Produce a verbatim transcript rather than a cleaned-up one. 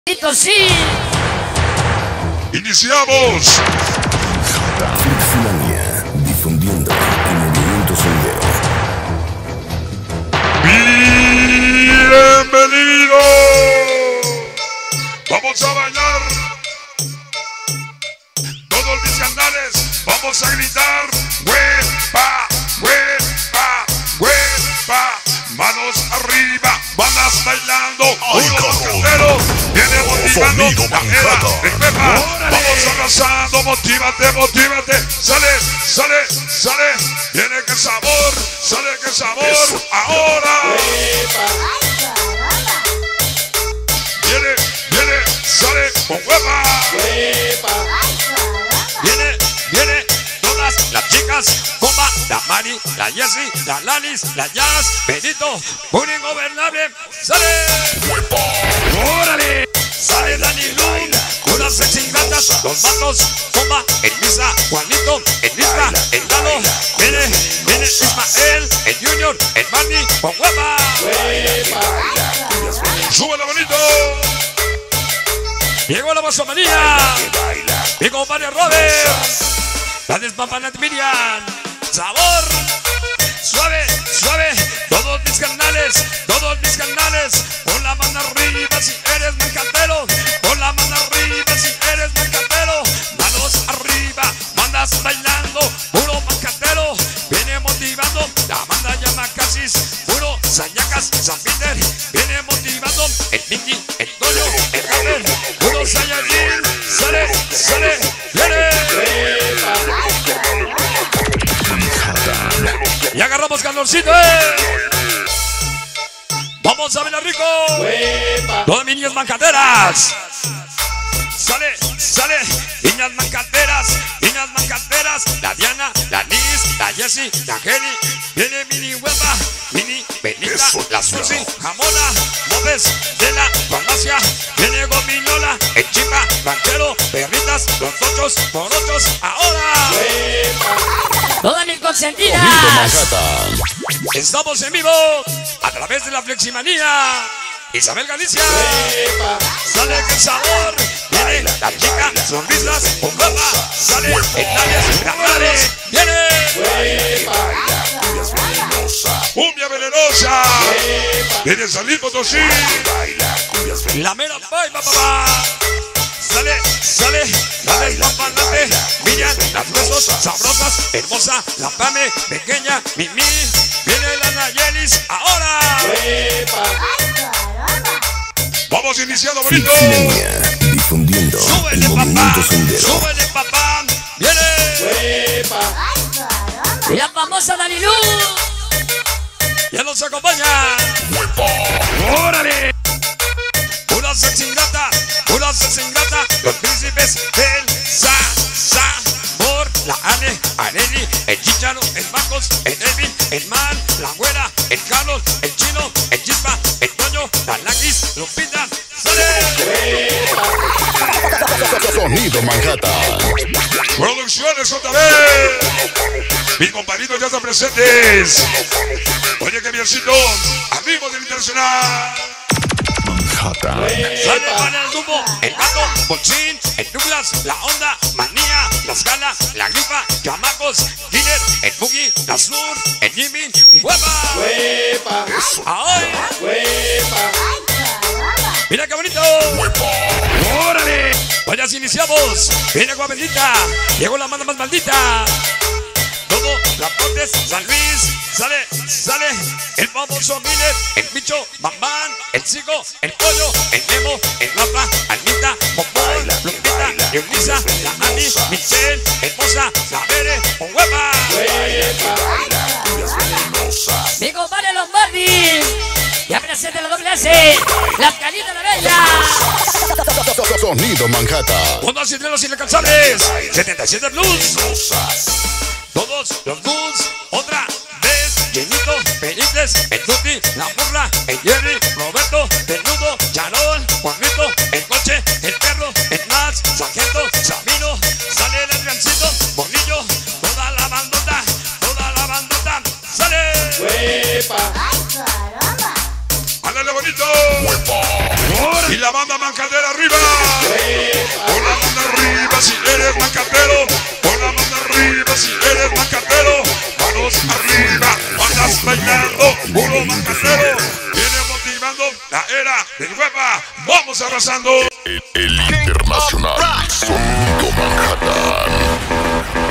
Sí. Iniciamos. Fleximania, difundiendo el movimiento sondero. Bienvenido. Vamos a bailar. Todos mis canales, vamos a gritar. Huepa, huepa, huepa. Manos arriba, bandas bailando. Unos canteros viene motivando la era de Pepa. Vamos abrazando, motívate, motívate. Sale, sale, sale. Viene que sabor, sale que sabor. Ahora. Viene, viene, sale con huepa. Viene, viene todas las chicas. Comba, la Mari, la Jessie, la Lalis, la Jazz, Benito, un ingobernable. Sale. ¡Órale! Sale Dani Luna, unas sexy gatas, los matos, Comba, el Misa, Juanito, el Lista, el Lalo, viene, viene Ismael, el Junior, el Manny, con huepa. ¡Súbelo bonito! Llegó la masomanía, mi compadre Robert, la despampanante Miriam, sabor, suave, suave, todos mis canales, todos mis canales, pon la mano arriba si eres mercantero, pon la mano arriba si eres mercantero, manos arriba, mandas bailando, puro mercantero, viene motivando, la banda llama Casis, puro Sañacas, San Peter, viene motivando, el Mickey, el Toño, el Gamer, puro Saiyajin, sale, sale, viene. Y agarramos calorcito, eh. Vamos a bailar rico. Todas mis niñas mancaderas. Sale, sale, niñas mancaderas, niñas mancaderas. La Diana, la Liz, la Jessie, la Jenny. Viene Mini Huepa, Mini Benita, la Susi, Jamona, Móvez de la farmacia. Viene Gominola, el Chimba, Ranchero, Perritas, los ochos por ochos. Ahora. Todas mis consentidas. Estamos en vivo a través de la Fleximanía. Isabel Galicia. Sale que el sabor. Viene la chica, sonrisas, con guapa. Sale el labios, granales. Viene. Cumbia venenosa. Viene Salir Potosí. La mera baila, papá. Sale, sale, la despampanante, Miriam, las besos sabrosas, hermosa, la Pame, pequeña, Mimi, viene la Nayelis, ahora. Vamos iniciando bonito. Difundiendo Súbele, el papá, movimiento sondero. súbele, papá, viene. La famosa Dani Lu. Ya nos acompaña. ¡Órale! Una sexy gata, una sexy gata, los príncipes del sa, sabor, la Ane, Areli, el Chicharo, el Marcos, el Elvin, el Man, la Güera, el Carlos, el Chino, el Chispa, el Toño, la Laquis, Lupita, sale. Sonido Manhattan. Producciones otra vez. Mis compadritos ya están presentes. Oye, que biencito, amigos del Internacional. Sale para el Dumbo, el Gato, Bolsín, el Douglas, la Onda, Manía, la Scala, la Grifa, Chamacos, Killer, el Boogie, la Sur, el Jimmy, ¡Huepa! ¡Huepa! ¡Ay! ¡Huepa! ¡Mira qué bonito! ¡Órale! Vaya, si iniciamos. Viene agua bendita. Llegó la manda más maldita. Todo, Rapotes, San Luis, sale, sale, el famoso Miller, el bicho, Bambán, el Cigo, el Pollo, el Nemo, el Rafa, Almita, Popón, Lupita, Eunice, la Ani, Michelle, Hermosa, la Bere, con huepa. Mi compadre Lombardi. Ya presente la doble S. Las calitas de la bella. Sonido Manhattan. Unos cineros inalcanzables. setenta y siete Blues. Todos los Bulls, otra vez, llenito, Pericles, el Tuti, la Burra, el Jerry, Roberto, Desnudo, Charol, Juanito, el Coche, el Perro, el Max, Sargento, Sabino, sale el Gancito, Bonillo, toda la bandota, toda la bandota, sale. ¡Huepa! ¡Ándale bonito! ¡Huepa! Y la banda mancadera arriba. arriba. Pon la mano arriba si eres macatero. Pon la mano arriba si eres macatero. Manos arriba, andas bailando, puro macatero. Viene motivando la era del hueva. Vamos arrasando. El, el internacional Sonido Manhattan.